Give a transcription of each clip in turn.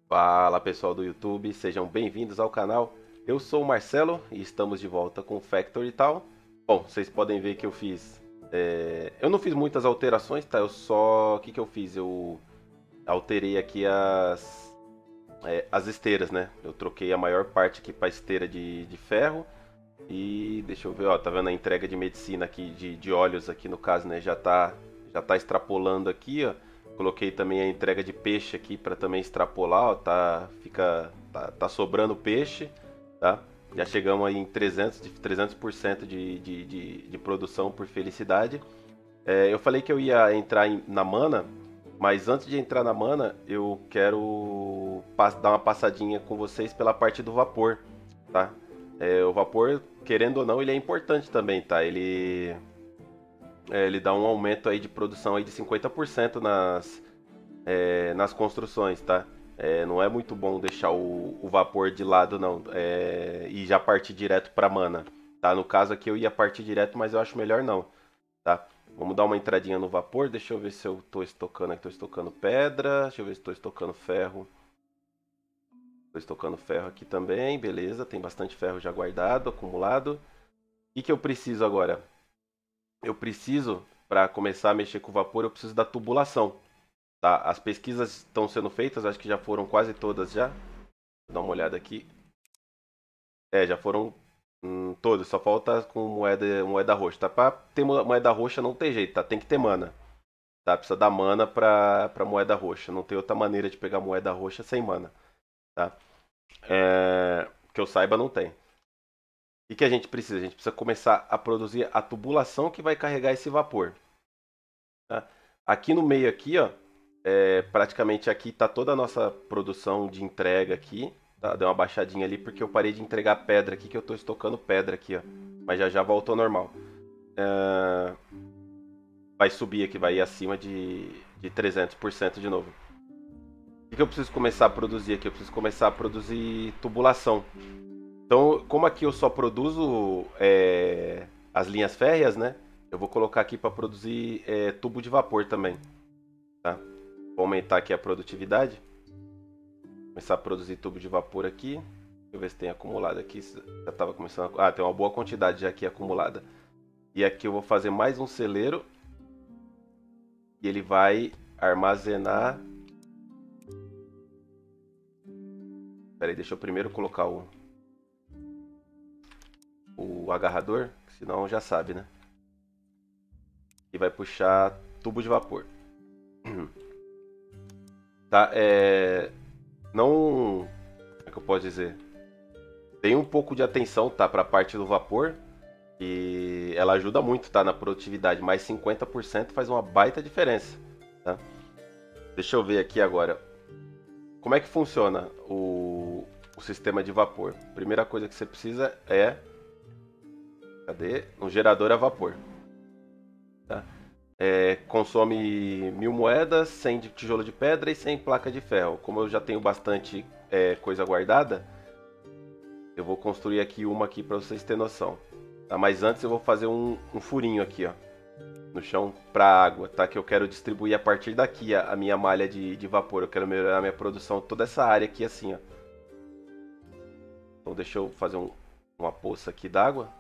Fala pessoal do YouTube, sejam bem-vindos ao canal. Eu sou o Marcelo e estamos de volta com o Factory Town. Bom, vocês podem ver que eu fiz. Eu não fiz muitas alterações, tá? Eu só. O que que eu fiz? Eu alterei aqui as esteiras, né? Eu troquei a maior parte aqui para esteira de ferro. E deixa eu ver, ó, tá vendo a entrega de medicina aqui, de óleos aqui no caso, né? Já tá extrapolando aqui, ó. Coloquei também a entrega de peixe aqui para também extrapolar, ó, tá sobrando peixe, tá? Já chegamos aí em 300% de produção por felicidade. Eu falei que eu ia entrar na mana, mas antes de entrar na mana, eu quero dar uma passadinha com vocês pela parte do vapor, tá? O vapor, querendo ou não, ele é importante também, tá? Ele dá um aumento aí de produção aí de 50% nas construções, tá? Não é muito bom deixar o vapor de lado, não, e já partir direto para mana, tá? No caso aqui eu ia partir direto, mas eu acho melhor não, tá? Vamos dar uma entradinha no vapor, deixa eu ver se eu tô estocando aqui, tô estocando pedra, deixa eu ver se tô estocando ferro. Tô estocando ferro aqui também, beleza, tem bastante ferro já guardado, acumulado. O que eu preciso agora? Eu preciso, para começar a mexer com o vapor, eu preciso da tubulação. Tá? As pesquisas estão sendo feitas, acho que já foram quase todas já. Vou dar uma olhada aqui. Já foram todas, só falta com moeda roxa. Tá? Para ter moeda roxa não tem jeito, tá? Tem que ter mana. Tá? Precisa dar mana pra moeda roxa. Não tem outra maneira de pegar moeda roxa sem mana. Tá? Que eu saiba, não tem. O que a gente precisa? A gente precisa começar a produzir a tubulação que vai carregar esse vapor. Tá? Aqui no meio aqui, ó, praticamente aqui está toda a nossa produção de entrega aqui. Tá? Deu uma baixadinha ali porque eu parei de entregar pedra aqui, que eu estou estocando pedra aqui, ó. Mas já voltou ao normal. Vai subir aqui, vai ir acima de 300% de novo. O que eu preciso começar a produzir aqui? Eu preciso começar a produzir tubulação. Então, como aqui eu só produzo as linhas férreas, né? Eu vou colocar aqui para produzir tubo de vapor também. Tá? Vou aumentar aqui a produtividade. Começar a produzir tubo de vapor aqui. Deixa eu ver se tem acumulado aqui. Já estava começando. Tem uma boa quantidade já aqui acumulada. E aqui eu vou fazer mais um celeiro. E ele vai armazenar. Espera aí, deixa eu primeiro colocar o agarrador, senão já sabe, né? E vai puxar tubo de vapor. Tá, não, como é que eu posso dizer? Tem um pouco de atenção, tá, para a parte do vapor, e ela ajuda muito, tá, na produtividade, mas 50% faz uma baita diferença, tá? Deixa eu ver aqui agora. Como é que funciona o sistema de vapor? Primeira coisa que você precisa cadê? Um gerador a vapor. Tá? Consome 1000 moedas, 100 de tijolo de pedra e 100 placa de ferro. Como eu já tenho bastante coisa guardada, eu vou construir aqui uma aqui para vocês terem noção. Tá? Mas antes eu vou fazer um furinho aqui, ó, no chão para água, tá? Que eu quero distribuir a partir daqui a minha malha de vapor. Eu quero melhorar a minha produção, toda essa área aqui assim, ó. Então deixa eu fazer uma poça aqui d'água.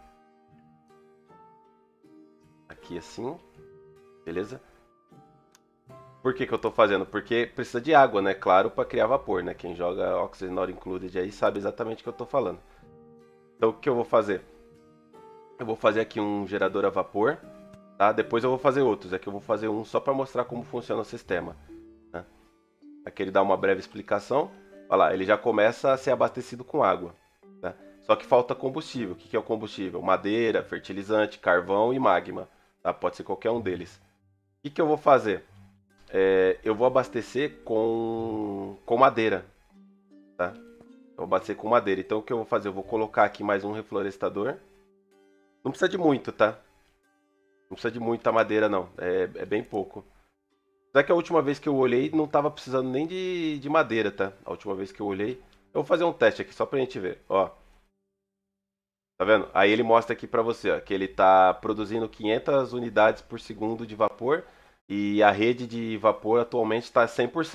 Aqui assim. Beleza? Por que eu estou fazendo? Porque precisa de água, né? Claro, para criar vapor, né? Quem joga Oxygen Not Included aí sabe exatamente o que eu estou falando. Então o que eu vou fazer? Eu vou fazer aqui um gerador a vapor, tá? Depois eu vou fazer outros. Aqui eu vou fazer um só para mostrar como funciona o sistema. Né? Aqui ele dá uma breve explicação. Olha lá, ele já começa a ser abastecido com água. Tá? Só que falta combustível. O que é o combustível? Madeira, fertilizante, carvão e magma. Tá? Pode ser qualquer um deles. O que eu vou fazer? Eu vou abastecer com madeira, tá? Eu vou abastecer com madeira. Então o que eu vou fazer? Eu vou colocar aqui mais um reflorestador. Não precisa de muito, tá? Não precisa de muita madeira, não. É bem pouco. Só que a última vez que eu olhei, não estava precisando nem de madeira, tá? A última vez que eu olhei. Eu vou fazer um teste aqui, só pra gente ver. Ó. Tá vendo? Aí ele mostra aqui pra você, ó, que ele tá produzindo 500 unidades por segundo de vapor. E a rede de vapor atualmente está 100%.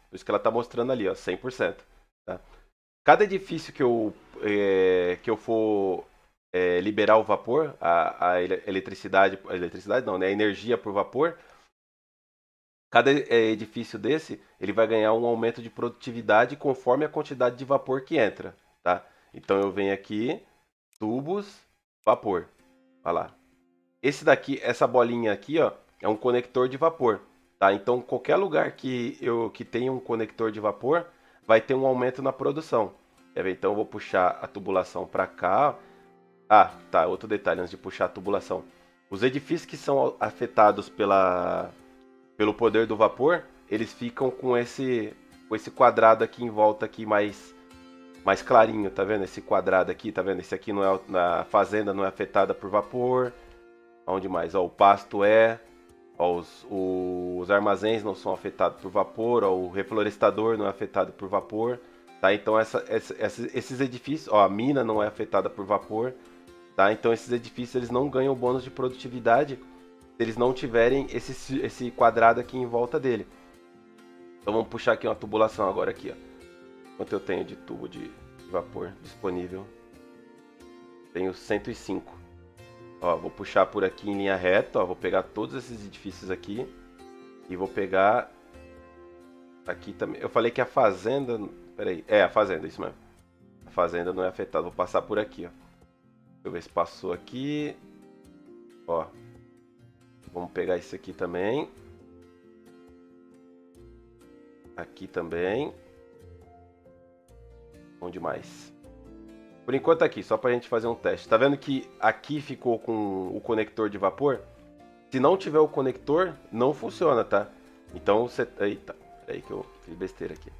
Por isso que ela está mostrando ali, ó, 100%. Tá? Cada edifício que eu for liberar o vapor, a eletricidade não, né? A energia por vapor, cada edifício desse, ele vai ganhar um aumento de produtividade conforme a quantidade de vapor que entra, tá? Então eu venho aqui, tubos, vapor. Olha lá. Esse daqui, essa bolinha aqui, ó, é um conector de vapor, tá? Então qualquer lugar que tenha um conector de vapor, vai ter um aumento na produção. Quer ver? Então eu vou puxar a tubulação para cá. Ah, tá, outro detalhe antes de puxar a tubulação. Os edifícios que são afetados pelo poder do vapor, eles ficam com esse quadrado aqui em volta aqui mais clarinho, tá vendo? Esse quadrado aqui, tá vendo? Esse aqui não é, na fazenda não é afetada por vapor. Onde mais? Ó, o pasto é. Ó, os armazéns não são afetados por vapor. Ó, o reflorestador não é afetado por vapor. Tá? Então esses edifícios, ó, a mina não é afetada por vapor. Tá? Então esses edifícios eles não ganham bônus de produtividade se eles não tiverem esse quadrado aqui em volta dele. Então vamos puxar aqui uma tubulação agora aqui, ó. Quanto eu tenho de tubo de vapor disponível? Tenho 105. Ó, vou puxar por aqui em linha reta, ó, vou pegar todos esses edifícios aqui e vou pegar aqui também. Eu falei que a fazenda, peraí, a fazenda, isso mesmo. A fazenda não é afetada, vou passar por aqui, ó. Deixa eu ver se passou aqui. Ó, vamos pegar esse aqui também. Aqui também. Onde mais? Por enquanto aqui, só pra gente fazer um teste. Tá vendo que aqui ficou com o conector de vapor? Se não tiver o conector, não funciona, tá? Então você... Eita, peraí que eu fiz besteira aqui.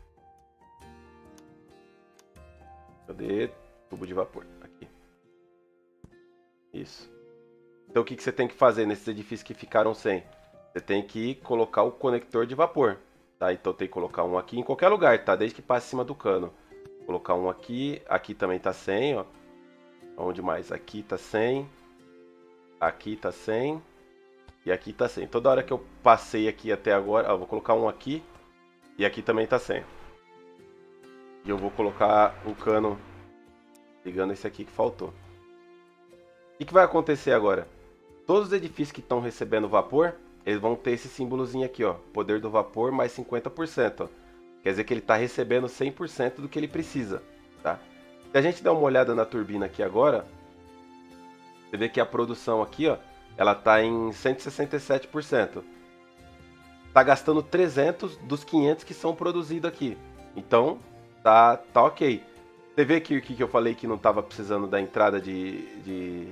Cadê? Tubo de vapor. Aqui. Isso. Então o que você tem que fazer nesses edifícios que ficaram sem? Você tem que colocar o conector de vapor, tá? Então tem que colocar um aqui em qualquer lugar, tá? Desde que passe acima do cano. Colocar um aqui, aqui também tá sem, ó. Onde mais? Aqui tá sem. Aqui tá sem. E aqui tá sem. Toda hora que eu passei aqui até agora, ó, vou colocar um aqui. E aqui também tá sem. E eu vou colocar um cano ligando esse aqui que faltou. O que vai acontecer agora? Todos os edifícios que estão recebendo vapor, eles vão ter esse símbolozinho aqui, ó. Poder do vapor mais 50%, ó. Quer dizer que ele está recebendo 100% do que ele precisa, tá? Se a gente der uma olhada na turbina aqui agora, você vê que a produção aqui, ó, ela está em 167%. Está gastando 300 dos 500 que são produzidos aqui. Então, tá ok. Você vê que o que eu falei que não estava precisando da entrada de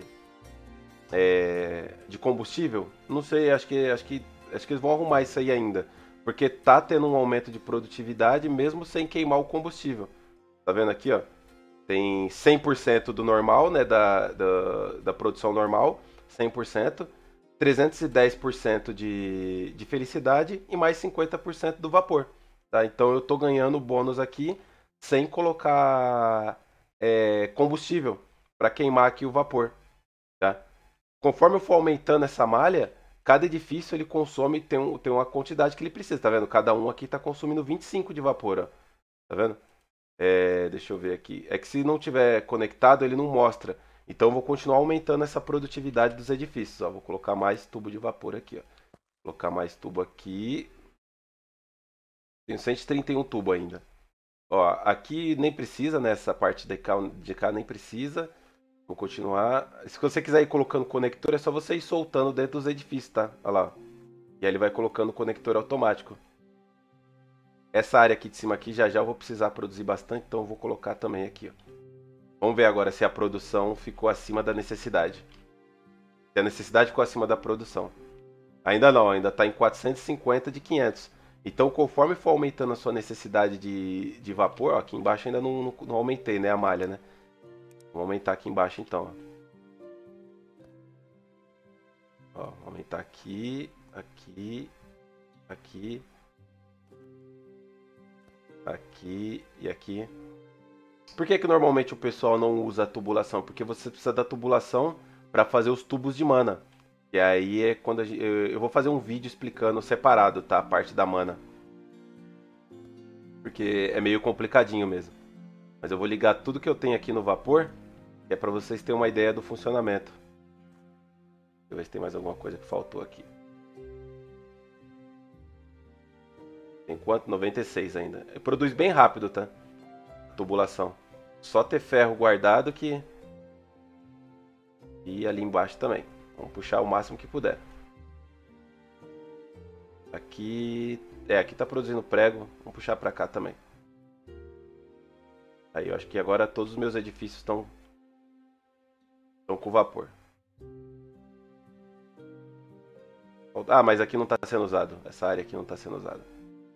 combustível? Não sei, acho que eles vão arrumar isso aí ainda. Porque tá tendo um aumento de produtividade mesmo sem queimar o combustível. Tá vendo aqui, ó? Tem 100% do normal, né? Da produção normal, 100%. 310% de felicidade e mais 50% do vapor. Tá? Então eu tô ganhando bônus aqui sem colocar combustível para queimar aqui o vapor. Tá? Conforme eu for aumentando essa malha, cada edifício ele consome, tem uma quantidade que ele precisa, tá vendo? Cada um aqui tá consumindo 25 de vapor, ó. Tá vendo? Deixa eu ver aqui. É que se não tiver conectado, ele não mostra. Então eu vou continuar aumentando essa produtividade dos edifícios, ó. Vou colocar mais tubo de vapor aqui, ó. Vou colocar mais tubo aqui. Tenho 131 tubo ainda. Ó, aqui nem precisa, né? Essa parte de cá nem precisa. Vou continuar. Se você quiser ir colocando conector, é só você ir soltando dentro dos edifícios, tá? Olha lá. E aí ele vai colocando o conector automático. Essa área aqui de cima aqui já eu vou precisar produzir bastante, então eu vou colocar também aqui, ó. Vamos ver agora se a produção ficou acima da necessidade. Se a necessidade ficou acima da produção. Ainda não, ainda está em 450 de 500. Então, conforme for aumentando a sua necessidade de vapor, ó, aqui embaixo ainda não aumentei, né, a malha, né? Vou aumentar aqui embaixo, então. Ó, vou aumentar aqui, aqui, aqui, aqui e aqui. Por que normalmente o pessoal não usa a tubulação? Porque você precisa da tubulação para fazer os tubos de mana. E aí é quando eu vou fazer um vídeo explicando separado, tá? A parte da mana. porque é meio complicadinho mesmo. Mas eu vou ligar tudo que eu tenho aqui no vapor, que é para vocês terem uma ideia do funcionamento. Deixa eu ver se tem mais alguma coisa que faltou aqui. Tem quanto? 96 ainda. Produz bem rápido, tá? Tubulação. Só ter ferro guardado que... E ali embaixo também. Vamos puxar o máximo que puder. Aqui... aqui tá produzindo prego. Vamos puxar pra cá também. Aí eu acho que agora todos os meus edifícios estão com vapor. Ah, mas aqui não tá sendo usado. Essa área aqui não tá sendo usada.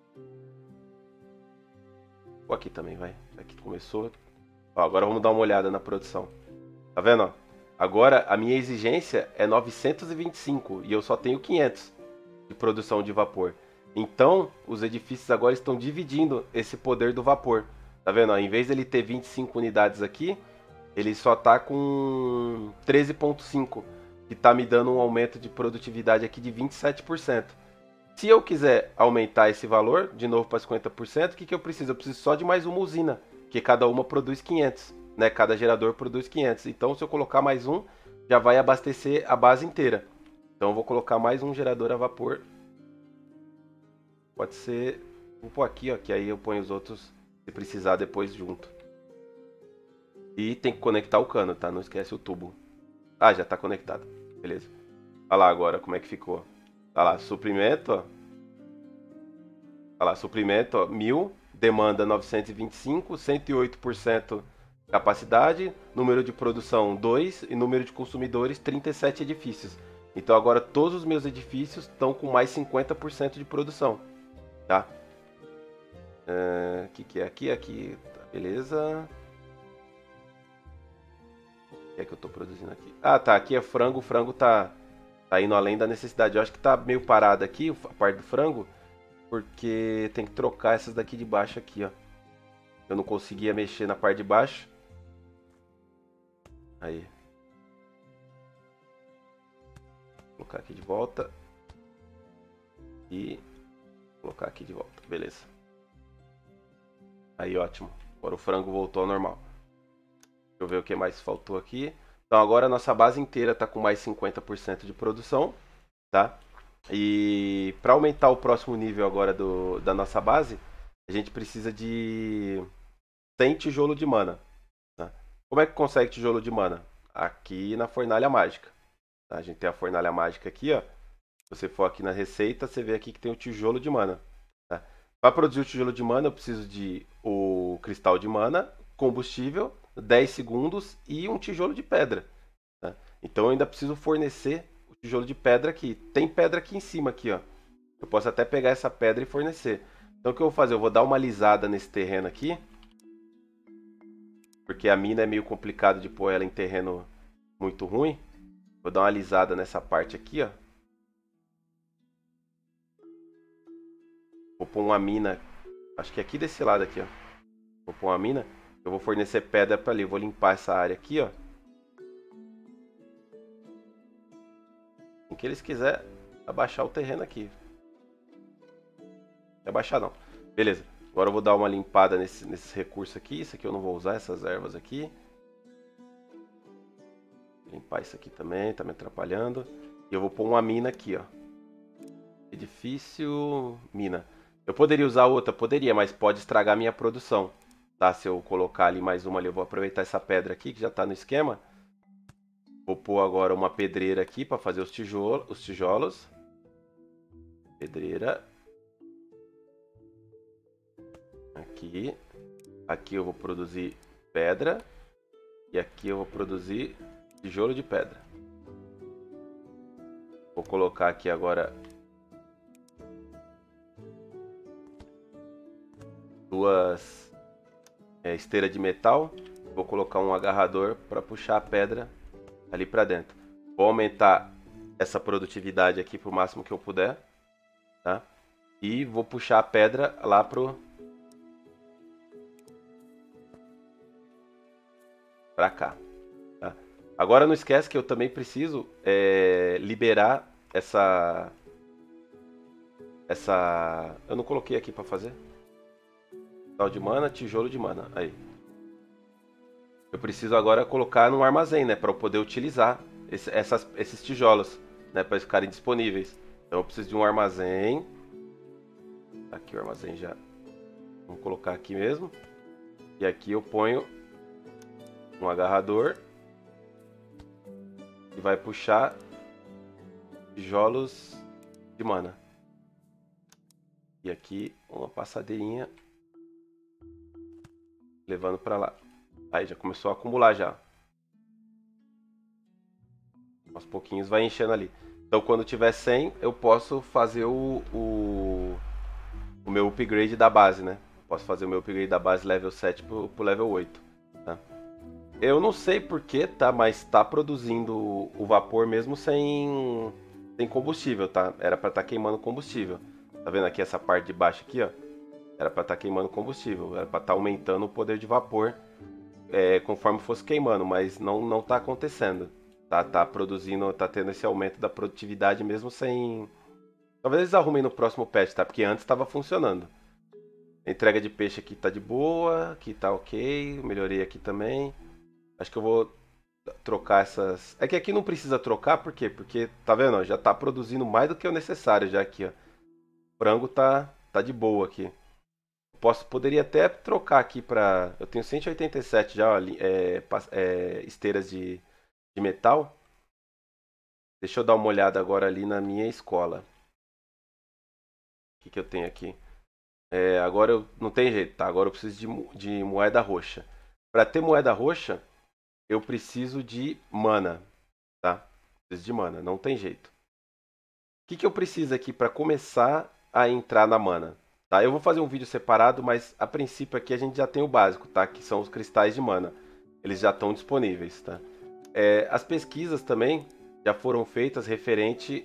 Ou aqui também, vai. Aqui começou. Ó, agora vamos dar uma olhada na produção. Tá vendo, ó? Agora a minha exigência é 925 e eu só tenho 500 de produção de vapor. Então, os edifícios agora estão dividindo esse poder do vapor. Tá vendo? Ó? Em vez dele ter 25 unidades aqui, ele só tá com 13,5, que tá me dando um aumento de produtividade aqui de 27%. Se eu quiser aumentar esse valor, de novo para 50%, o que eu preciso? Eu preciso só de mais uma usina, que cada uma produz 500, né? Cada gerador produz 500. Então, se eu colocar mais um, já vai abastecer a base inteira. Então, eu vou colocar mais um gerador a vapor. Pode ser... Vou pôr aqui, ó, que aí eu ponho os outros, se precisar, depois junto. E tem que conectar o cano, tá? Não esquece o tubo. Ah, já tá conectado. Beleza. Olha lá agora como é que ficou. Olha lá, suprimento, ó. Olha lá, suprimento, ó, 1000, demanda 925, 108% capacidade, número de produção 2 e número de consumidores 37 edifícios. Então agora todos os meus edifícios estão com mais 50% de produção, tá? Que é aqui? Aqui, tá, beleza. O que é que eu tô produzindo aqui? Ah, tá, aqui é frango, o frango tá indo além da necessidade. Eu acho que tá meio parado aqui, a parte do frango, porque tem que trocar essas daqui de baixo aqui, ó. Eu não conseguia mexer na parte de baixo. Aí. Vou colocar aqui de volta. E colocar aqui de volta. Beleza. Aí, ótimo. Agora o frango voltou ao normal. Deixa eu ver o que mais faltou aqui. Então agora a nossa base inteira está com mais 50% de produção, tá? E para aumentar o próximo nível agora da nossa base, a gente precisa de 100 tijolo de mana. Tá? Como é que consegue tijolo de mana? Aqui na fornalha mágica. Tá? A gente tem a fornalha mágica aqui, ó. Se você for aqui na receita, você vê aqui que tem o tijolo de mana. Tá? Para produzir o tijolo de mana, eu preciso de o cristal de mana, combustível, 10 segundos e um tijolo de pedra. Tá? Então eu ainda preciso fornecer o tijolo de pedra aqui. Tem pedra aqui em cima, aqui, ó. Eu posso até pegar essa pedra e fornecer. Então o que eu vou fazer? Eu vou dar uma lisada nesse terreno aqui. Porque a mina é meio complicado de pôr ela em terreno muito ruim. Vou dar uma lisada nessa parte aqui, ó. Vou pôr uma mina. Acho que é aqui desse lado aqui, ó. Vou pôr uma mina. Eu vou fornecer pedra para ali. Eu vou limpar essa área aqui, ó. Em que eles quiserem abaixar o terreno aqui. Não abaixar não. Beleza. Agora eu vou dar uma limpada nesses recursos aqui. Isso aqui eu não vou usar, essas ervas aqui. Limpar isso aqui também, tá me atrapalhando. E eu vou pôr uma mina aqui, ó. Edifício, mina. Eu poderia usar outra? Poderia, mas pode estragar a minha produção. Tá? Se eu colocar ali mais uma ali, eu vou aproveitar essa pedra aqui que já tá no esquema. Vou pôr agora uma pedreira aqui para fazer os tijolos. Pedreira. Aqui. Aqui eu vou produzir pedra. E aqui eu vou produzir tijolo de pedra. Vou colocar aqui agora duas esteiras de metal. Vou colocar um agarrador para puxar a pedra ali para dentro. Vou aumentar essa produtividade aqui para o máximo que eu puder, tá? E vou puxar a pedra lá para cá. Tá? Agora não esquece que eu também preciso liberar essa... Eu não coloquei aqui para fazer. Cristal de mana, tijolo de mana. Aí. Eu preciso agora colocar no armazém, né? Para eu poder utilizar esses tijolos, né? Para eles ficarem disponíveis. Então eu preciso de um armazém. Aqui o armazém já. Vamos colocar aqui mesmo. E aqui eu ponho um agarrador. E vai puxar tijolos de mana. E aqui uma passadeirinha levando para lá. Aí já começou a acumular já. Aos pouquinhos vai enchendo ali. Então quando tiver 100 eu posso fazer o meu upgrade da base, né? Posso fazer o meu upgrade da base level 7 pro level 8. Tá? Eu não sei porquê, tá? Mas tá produzindo o vapor mesmo sem combustível, tá? Era pra estar queimando combustível. Tá vendo aqui essa parte de baixo aqui, ó? Era pra estar queimando combustível. Era pra estar aumentando o poder de vapor conforme fosse queimando, mas não tá acontecendo. Tá produzindo, tá tendo esse aumento da produtividade mesmo sem... Talvez eles arrumem no próximo patch, tá? Porque antes estava funcionando. A entrega de peixe aqui tá de boa, aqui tá ok, melhorei aqui também. Acho que eu vou trocar essas... É que aqui não precisa trocar, por quê? Porque, tá vendo, ó, já tá produzindo mais do que o necessário já aqui, ó. O frango tá de boa aqui. Poderia até trocar aqui pra... Eu tenho 187 já, ó, esteiras de metal. Deixa eu dar uma olhada agora ali na minha escola. O que eu tenho aqui? Agora não tem jeito, tá? Agora eu preciso de moeda roxa. Para ter moeda roxa, eu preciso de mana, tá? Preciso de mana, não tem jeito. O que eu preciso aqui para começar a entrar na mana? Tá? Eu vou fazer um vídeo separado, mas a princípio aqui a gente já tem o básico, tá? Que são os cristais de mana. Eles já estão disponíveis, tá? As pesquisas também já foram feitas referente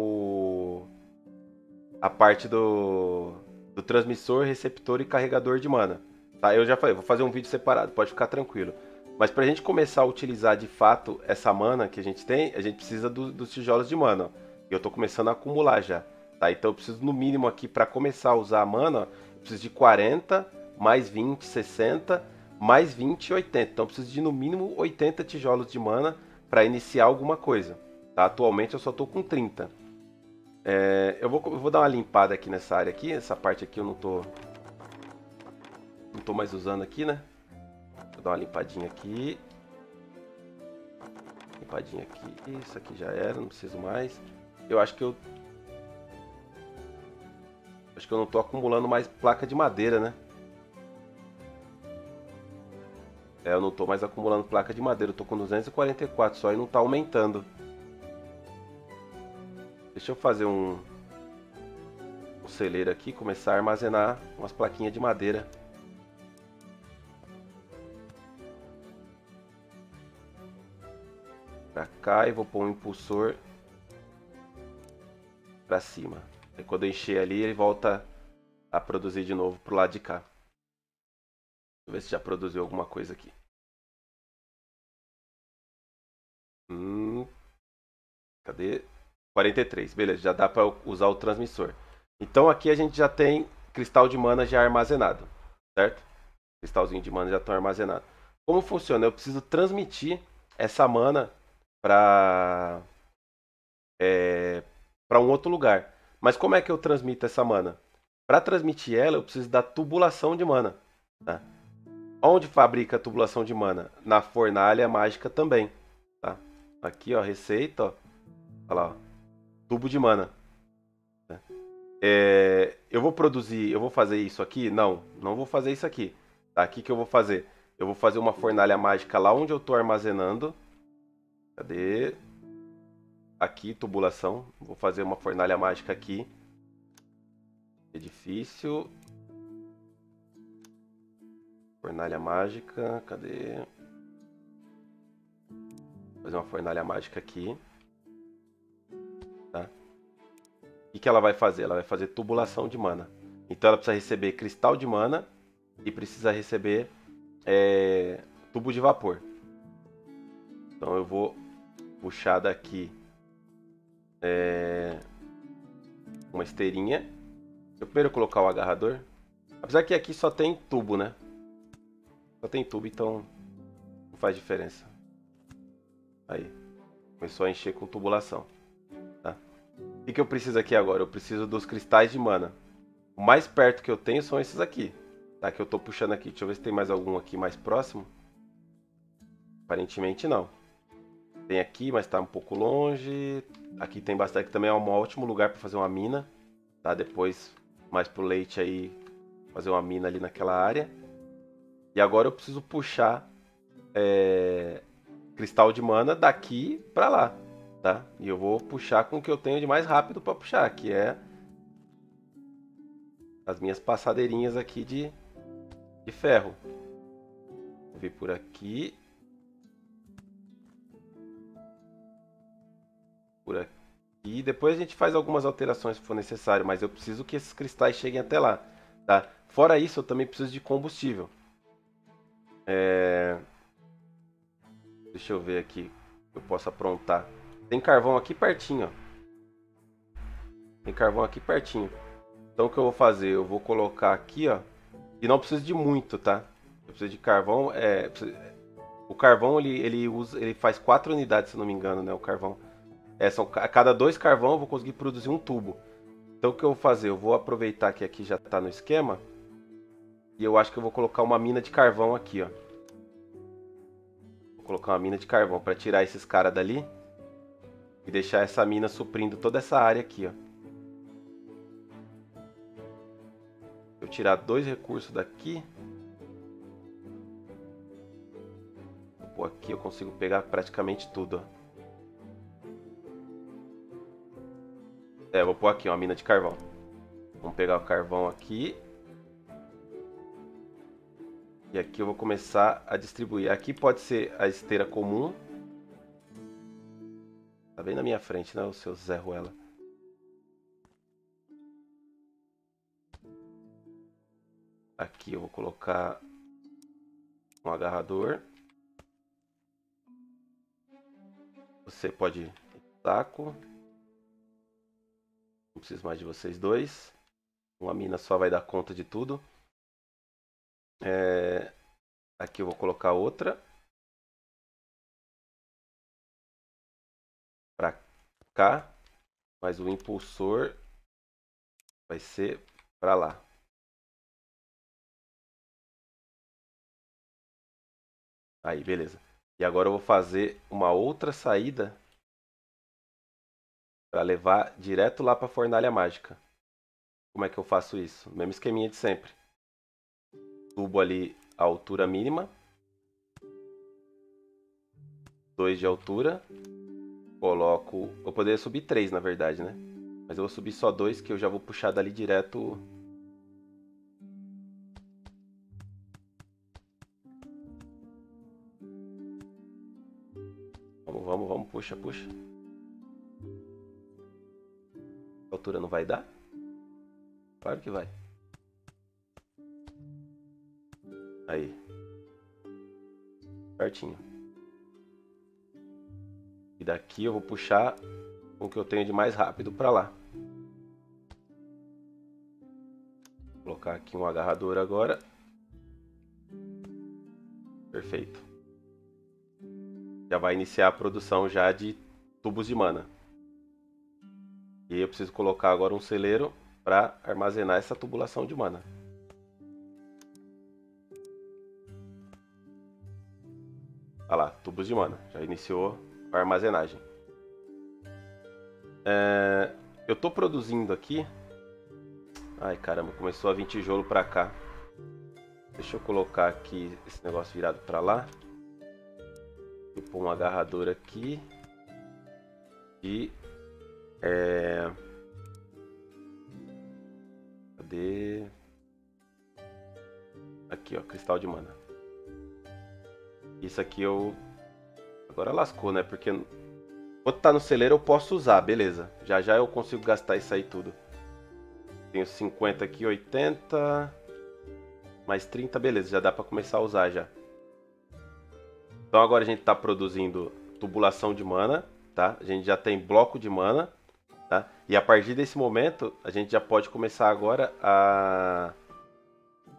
a parte do transmissor, receptor e carregador de mana. Tá? Eu já falei, vou fazer um vídeo separado, pode ficar tranquilo. Mas para a gente começar a utilizar de fato essa mana que a gente tem, a gente precisa dos tijolos de mana. Ó. E eu estou começando a acumular já. Tá? Então eu preciso no mínimo aqui para começar a usar a mana, eu preciso de 40, mais 20, 60, mais 20 80. Então eu preciso de no mínimo 80 tijolos de mana para iniciar alguma coisa. Tá? Atualmente eu só estou com 30. Eu vou dar uma limpada aqui nessa área aqui. Essa parte aqui eu não tô mais usando aqui, né? Vou dar uma limpadinha aqui. Limpadinha aqui. Isso aqui já era, não preciso mais. Eu acho que eu não tô acumulando mais placa de madeira, né? Eu não tô mais acumulando placa de madeira. Eu tô com 244 só e não tá aumentando. Deixa eu fazer um celeiro aqui, começar a armazenar umas plaquinhas de madeira. Pra cá e vou pôr um impulsor pra cima. Aí quando eu encher ali, ele volta a produzir de novo pro lado de cá. Deixa eu ver se já produziu alguma coisa aqui. Cadê? 43, beleza, já dá para usar o transmissor. Então aqui a gente já tem cristal de mana já armazenado, certo? Cristalzinho de mana já estão armazenado. Como funciona? Eu preciso transmitir essa mana para um outro lugar. Mas como é que eu transmito essa mana? Para transmitir ela, eu preciso da tubulação de mana. Tá? Onde fabrica a tubulação de mana? Na fornalha mágica também. Tá? Aqui, ó, receita, ó. Olha lá, ó. Tubo de mana. Eu vou fazer isso aqui? Não vou fazer isso aqui. Tá, aqui que eu vou fazer? Eu vou fazer uma fornalha mágica lá onde eu estou armazenando. Cadê? Aqui, tubulação. Vou fazer uma fornalha mágica aqui. Edifício. Fornalha mágica. Cadê? Vou fazer uma fornalha mágica aqui. Tá? O que ela vai fazer? Ela vai fazer tubulação de mana. Então ela precisa receber cristal de mana e precisa receber tubo de vapor. Então eu vou puxar daqui uma esteirinha. Eu primeiro colocar o agarrador. Apesar que aqui só tem tubo, né? Só tem tubo, então não faz diferença. Aí. Começou a encher com tubulação. Tá? O que eu preciso aqui agora? Eu preciso dos cristais de mana. O mais perto que eu tenho são esses aqui. Tá? Que eu tô puxando aqui. Deixa eu ver se tem mais algum aqui mais próximo. Aparentemente não. Tem aqui, mas tá um pouco longe. Aqui tem bastante. Aqui também é um ótimo lugar para fazer uma mina. Tá? Depois, mais pro leite aí, fazer uma mina ali naquela área. E agora eu preciso puxar cristal de mana daqui pra lá, tá? E eu vou puxar com o que eu tenho de mais rápido para puxar, que é as minhas passadeirinhas aqui de ferro. Vou vir por aqui. Por aqui. Depois a gente faz algumas alterações se for necessário, mas eu preciso que esses cristais cheguem até lá, tá? Fora isso, eu também preciso de combustível. Deixa eu ver aqui. Eu posso aprontar. Tem carvão aqui pertinho, ó. Tem carvão aqui pertinho. Então o que eu vou fazer? Eu vou colocar aqui, ó. E não preciso de muito, tá? Eu preciso de carvão. O carvão ele faz 4 unidades, se não me engano, né? O carvão. A cada 2 carvão eu vou conseguir produzir um tubo. Então o que eu vou fazer? Eu vou aproveitar que aqui já tá no esquema. E eu acho que eu vou colocar uma mina de carvão aqui, ó. Vou colocar uma mina de carvão para tirar esses caras dali. E deixar essa mina suprindo toda essa área aqui, ó. Eu tirar 2 recursos daqui. Vou pôr aqui, eu consigo pegar praticamente tudo, ó. Vou pôr aqui uma mina de carvão. Vamos pegar o carvão aqui. E aqui eu vou começar a distribuir. Aqui pode ser a esteira comum. Tá bem na minha frente, né, o seu Zé Ruela. Aqui eu vou colocar um agarrador. Você pode ir no saco. Não preciso mais de vocês dois. Uma mina só vai dar conta de tudo. Aqui eu vou colocar outra. Pra cá. Mas o impulsor vai ser pra lá. Aí, beleza. E agora eu vou fazer uma outra saída para levar direto lá para a fornalha mágica. Como é que eu faço isso? Mesmo esqueminha de sempre. Subo ali a altura mínima. 2 de altura. Coloco... Eu poderia subir 3, na verdade, né? Mas eu vou subir só 2, que eu já vou puxar dali direto. Vamos, puxa. A altura não vai dar? Claro que vai. Aí. Certinho. E daqui eu vou puxar o que eu tenho de mais rápido para lá. Vou colocar aqui um agarrador agora. Perfeito. Já vai iniciar a produção já de tubos de mana. E eu preciso colocar agora um celeiro para armazenar essa tubulação de mana. Olha lá, tubos de mana. Já iniciou a armazenagem. Eu estou produzindo aqui. Ai caramba, começou a vir tijolo para cá. Deixa eu colocar aqui esse negócio virado para lá. Vou pôr um agarrador aqui. E... Cadê? Aqui, ó, cristal de mana. Isso aqui eu... Agora lascou, né? Porque enquanto tá no celeiro eu posso usar, beleza. Já já eu consigo gastar isso aí tudo. Tenho 50 aqui, 80... Mais 30, beleza. Já dá pra começar a usar já. Então agora a gente tá produzindo tubulação de mana, tá? A gente já tem bloco de mana, tá? E a partir desse momento, a gente já pode começar agora a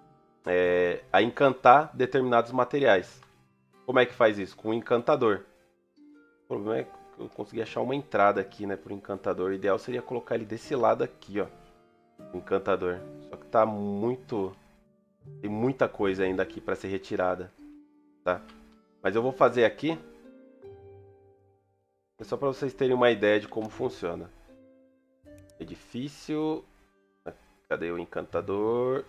a encantar determinados materiais. Como é que faz isso? Com um encantador. O problema é que eu consegui achar uma entrada aqui, né, pro encantador. O ideal seria colocar ele desse lado aqui, ó. O encantador. Só que tá muito... Tem muita coisa ainda aqui para ser retirada, tá? Mas eu vou fazer aqui, é só para vocês terem uma ideia de como funciona. Edifício. Cadê o encantador?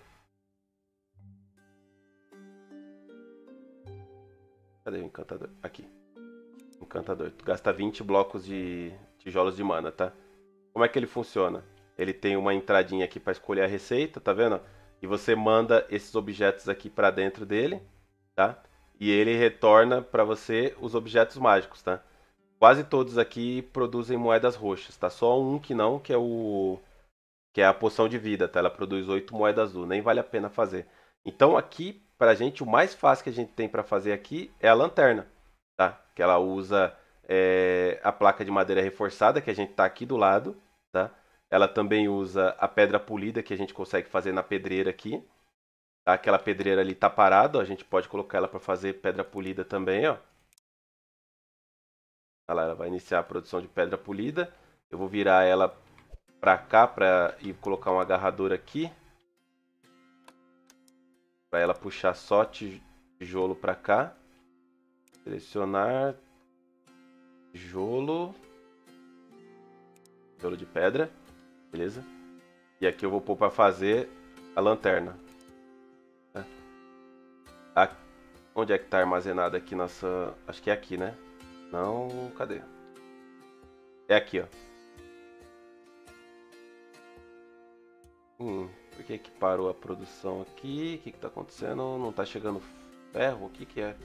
Cadê o encantador? Aqui. Encantador. Tu gasta 20 blocos de tijolos de mana, tá? Como é que ele funciona? Ele tem uma entradinha aqui para escolher a receita, tá vendo? E você manda esses objetos aqui para dentro dele, tá? E ele retorna para você os objetos mágicos, tá? Quase todos aqui produzem moedas roxas, tá? Só um que não, que é a poção de vida, tá? Ela produz 8 moedas azul, nem vale a pena fazer. Então aqui, pra gente, o mais fácil que a gente tem para fazer aqui é a lanterna, tá? Que ela usa a placa de madeira reforçada, que a gente tá aqui do lado, tá? Ela também usa a pedra polida, que a gente consegue fazer na pedreira aqui. Tá? Aquela pedreira ali tá parada, ó, a gente pode colocar ela para fazer pedra polida também, ó. Ela vai iniciar a produção de pedra polida. Eu vou virar ela para cá para ir colocar um agarrador aqui. Para ela puxar só tijolo para cá. Selecionar tijolo. Tijolo de pedra. Beleza? E aqui eu vou pôr para fazer a lanterna. Onde é que está armazenada aqui nossa... Acho que é aqui, né? Não, cadê? É aqui, ó. Por que que parou a produção aqui? O que que tá acontecendo? Não tá chegando ferro? O que que é?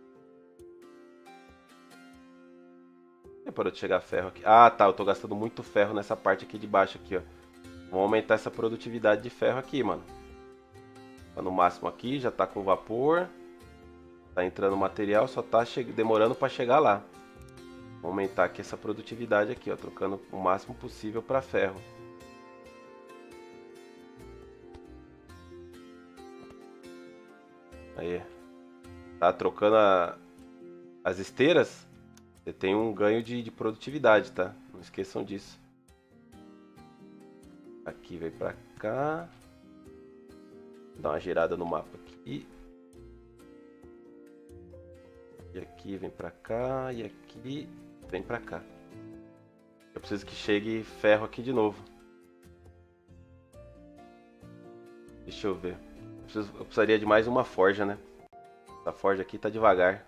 Por que parou de chegar ferro aqui? Ah, tá. Eu tô gastando muito ferro nessa parte aqui de baixo aqui, ó. Vamos aumentar essa produtividade de ferro aqui, mano. Tá no máximo aqui, já tá com vapor. Tá entrando material, só tá demorando para chegar lá. Vou aumentar aqui essa produtividade aqui, ó, trocando o máximo possível para ferro. Aí. Tá trocando as esteiras, você tem um ganho de produtividade, tá? Não esqueçam disso. Aqui vem pra cá. Dá uma girada no mapa aqui. E aqui vem pra cá. E aqui vem pra cá. Eu preciso que chegue ferro aqui de novo. Deixa eu ver. Eu precisaria de mais uma forja, né? Essa forja aqui tá devagar.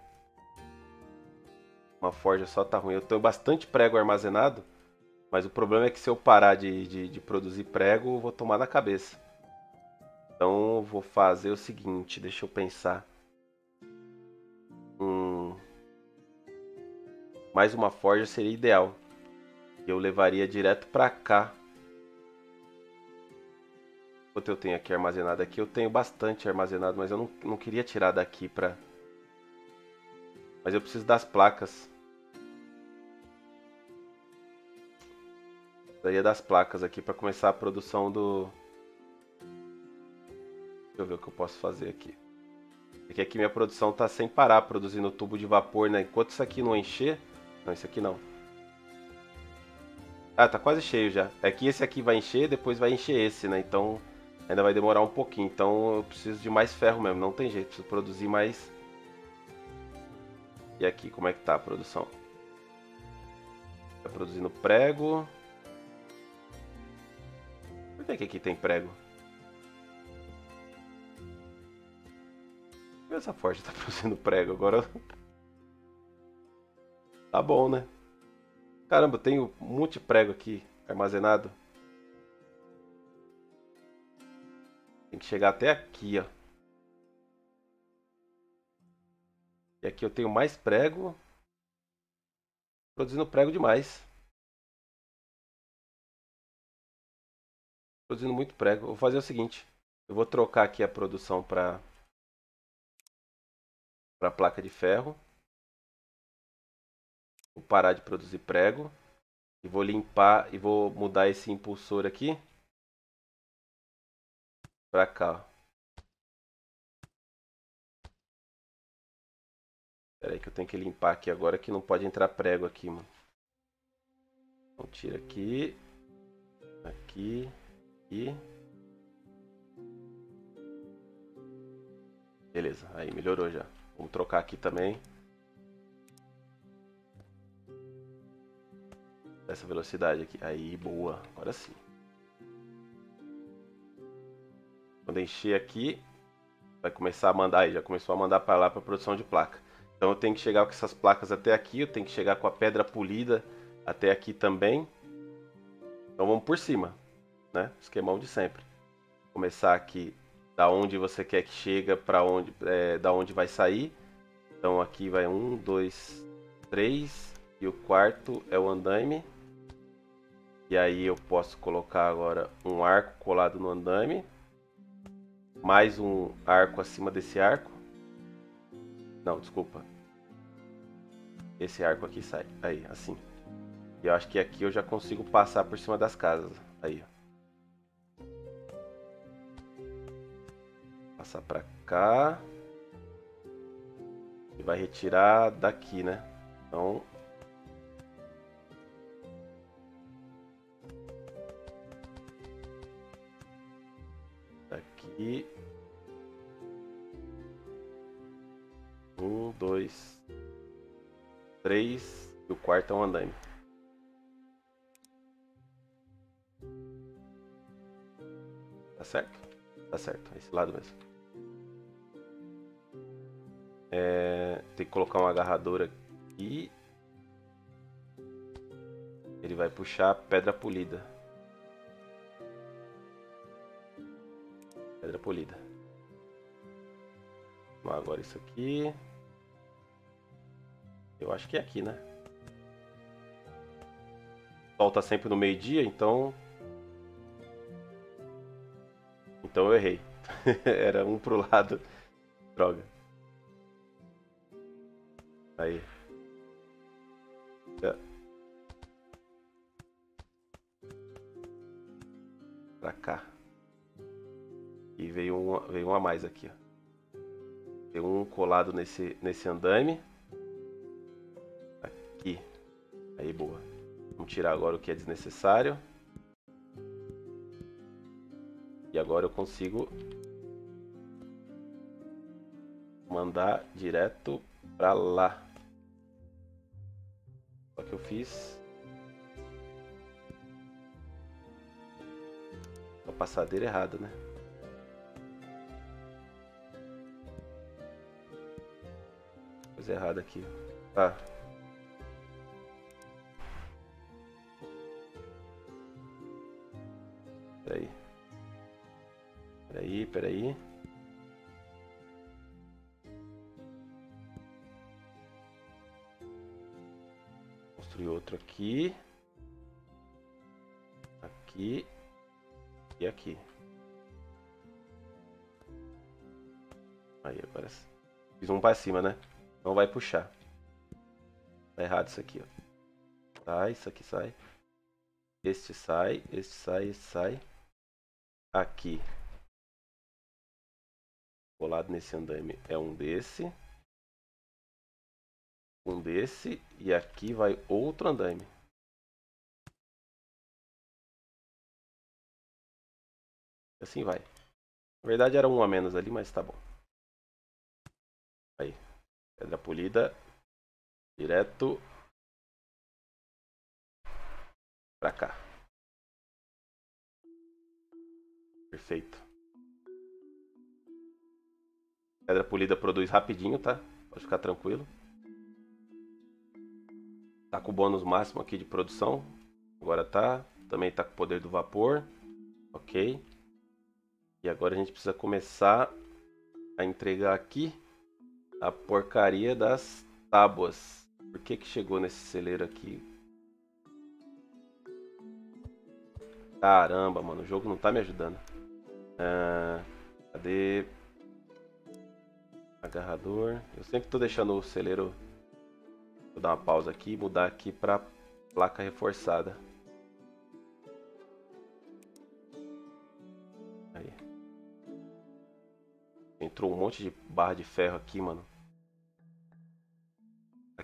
Uma forja só tá ruim. Eu tenho bastante prego armazenado. Mas o problema é que se eu parar de produzir prego, eu vou tomar na cabeça. Então eu vou fazer o seguinte. Deixa eu pensar. Mais uma forja seria ideal. Eu levaria direto pra cá. Quanto eu tenho aqui armazenado aqui? Eu tenho bastante armazenado, mas eu não queria tirar daqui pra... Mas eu preciso das placas. Precisaria das placas aqui pra começar a produção do... Deixa eu ver o que eu posso fazer aqui. Porque aqui minha produção tá sem parar produzindo tubo de vapor, né? Enquanto isso aqui não encher... Não, isso aqui não. Ah, tá quase cheio já. É que esse aqui vai encher, depois vai encher esse, né? Então ainda vai demorar um pouquinho. Então eu preciso de mais ferro mesmo, não tem jeito. Preciso produzir mais. E aqui, como é que tá a produção? Tá produzindo prego. Por que aqui tem prego? Por que essa forja tá produzindo prego agora? Tá bom, né? Caramba, eu tenho um monte de prego aqui armazenado. Tem que chegar até aqui, ó. E aqui eu tenho mais prego. Produzindo prego demais. Produzindo muito prego. Vou fazer o seguinte. Eu vou trocar aqui a produção para a placa de ferro. Vou parar de produzir prego. E vou limpar e vou mudar esse impulsor aqui para cá, ó. Espera aí que eu tenho que limpar aqui agora que não pode entrar prego aqui, mano. Então tira aqui. Aqui. E... beleza, aí melhorou já. Vamos trocar aqui também. Essa velocidade aqui. Aí, boa. Agora sim. Quando encher aqui, vai começar a mandar aí. Já começou a mandar para lá para produção de placa. Então eu tenho que chegar com essas placas até aqui. Eu tenho que chegar com a pedra polida até aqui também. Então vamos por cima, né? Esquemão de sempre. Começar aqui da onde você quer que chega para onde, da onde vai sair. Então aqui vai 1, 2, 3 e o quarto é o andaime. E aí eu posso colocar agora um arco colado no andaime. Mais um arco acima desse arco. Não, desculpa. Esse arco aqui sai. Aí, assim. E eu acho que aqui eu já consigo passar por cima das casas. Aí, ó. Passar pra cá. E vai retirar daqui, né? Então... daqui... 1, 2, 3. E o quarto é um andaime. Tá certo? Tá certo, é esse lado mesmo. Tem que colocar um agarrador aqui. Ele vai puxar pedra polida. Pedra polida. Agora isso aqui. Eu acho que é aqui, né? O sol tá sempre no meio-dia, então... então eu errei. Era um pro lado. Droga. Aí. Pra cá. E veio um a mais aqui, ó. Tem um colado nesse andaime. Aqui. Aí, boa. Vamos tirar agora o que é desnecessário. E agora eu consigo mandar direto pra lá. Só que eu fiz a passadeira errada, né? Coisa errada aqui. Tá. Peraí. Peraí, peraí. Construir outro aqui. Aqui. E aqui. Aí, agora fiz um pra cima, né? Não vai puxar. Tá errado isso aqui, ó. Sai, isso aqui sai. Este sai, este sai, este sai. Aqui. Colado nesse andaime é um desse. Um desse. E aqui vai outro andaime. Assim vai. Na verdade era um a menos ali, mas tá bom. Aí. Pedra polida. Direto. Pra cá. Perfeito. Pedra polida produz rapidinho, tá? Pode ficar tranquilo. Tá com o bônus máximo aqui de produção. Agora tá. Também tá com o poder do vapor. Ok. E agora a gente precisa começar a entregar aqui a porcaria das tábuas. Por que que chegou nesse celeiro aqui? Caramba, mano. O jogo não tá me ajudando. Cadê? Agarrador. Eu sempre tô deixando o celeiro... Vou dar uma pausa aqui e mudar aqui para placa reforçada. Aí. Entrou um monte de barra de ferro aqui, mano.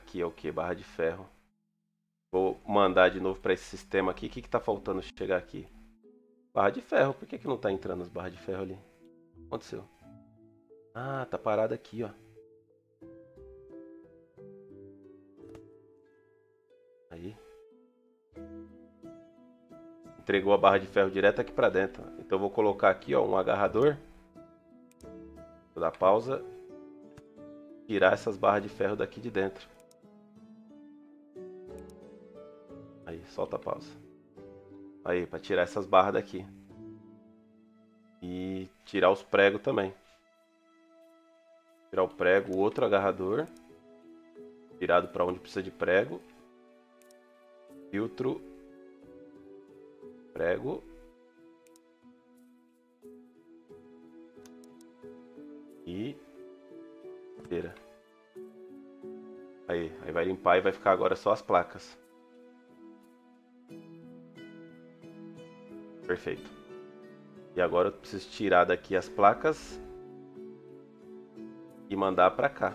Aqui é o que? Barra de ferro. Vou mandar de novo para esse sistema aqui. O que tá faltando chegar aqui? Barra de ferro. Por que não tá entrando as barras de ferro ali? O que aconteceu? Ah, tá parado aqui, ó. Aí. Entregou a barra de ferro direto aqui para dentro. Então eu vou colocar aqui, ó, um agarrador. Vou dar pausa. Tirar essas barras de ferro daqui de dentro. Aí, solta a pausa. Aí, para tirar essas barras daqui. E tirar os pregos também. Tirar o prego, o outro agarrador. Virado para onde precisa de prego. Filtro. Prego. E inteira. Aí vai limpar e vai ficar agora só as placas. Perfeito. E agora eu preciso tirar daqui as placas e mandar para cá.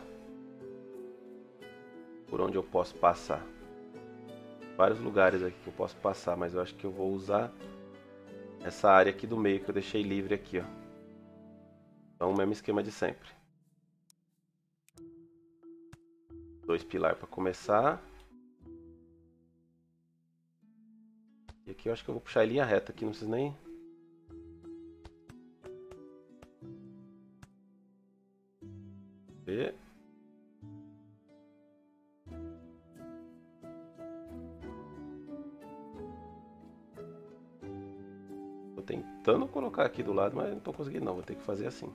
Por onde eu posso passar? Vários lugares aqui que eu posso passar, mas eu acho que eu vou usar essa área aqui do meio que eu deixei livre aqui, ó. Então o mesmo esquema de sempre. 2 pilares para começar. E aqui eu acho que eu vou puxar em linha reta aqui, não preciso nem... ver. Tô tentando colocar aqui do lado, mas não tô conseguindo não, vou ter que fazer assim.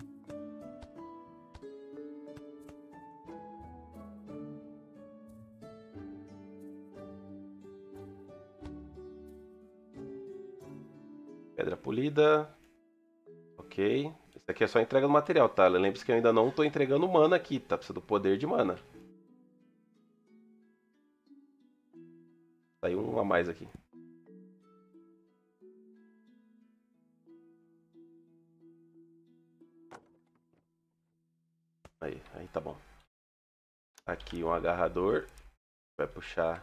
Pedra polida. Ok. Isso aqui é só entrega do material, tá? Lembre-se que eu ainda não estou entregando mana aqui, tá? Precisa do poder de mana. Saiu um a mais aqui. Aí tá bom. Aqui um agarrador. Vai puxar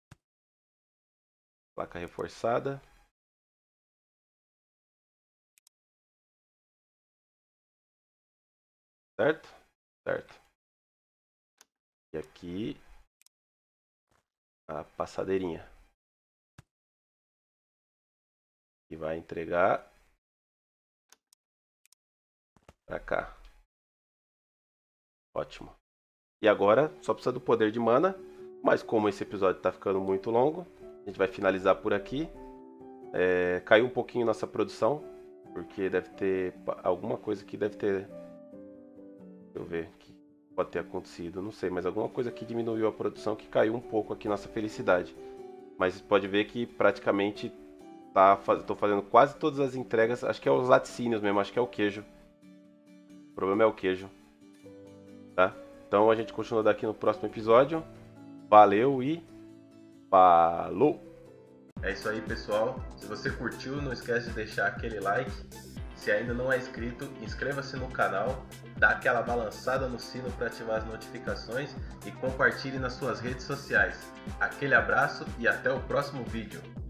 placa reforçada. Certo? Certo. E aqui a passadeirinha. E vai entregar pra cá. Ótimo. E agora só precisa do poder de mana. Mas como esse episódio está ficando muito longo, a gente vai finalizar por aqui. Caiu um pouquinho nossa produção, porque deve ter alguma coisa que deve ter... Deixa eu ver, que pode ter acontecido, não sei, mas alguma coisa que diminuiu a produção, que caiu um pouco aqui nossa felicidade. Mas pode ver que praticamente estou fazendo quase todas as entregas, acho que é os laticínios mesmo, acho que é o queijo. O problema é o queijo, tá? Então a gente continua daqui no próximo episódio. Valeu e falou! É isso aí, pessoal. Se você curtiu, não esquece de deixar aquele like. Se ainda não é inscrito, inscreva-se no canal, dá aquela balançada no sino para ativar as notificações e compartilhe nas suas redes sociais. Aquele abraço e até o próximo vídeo.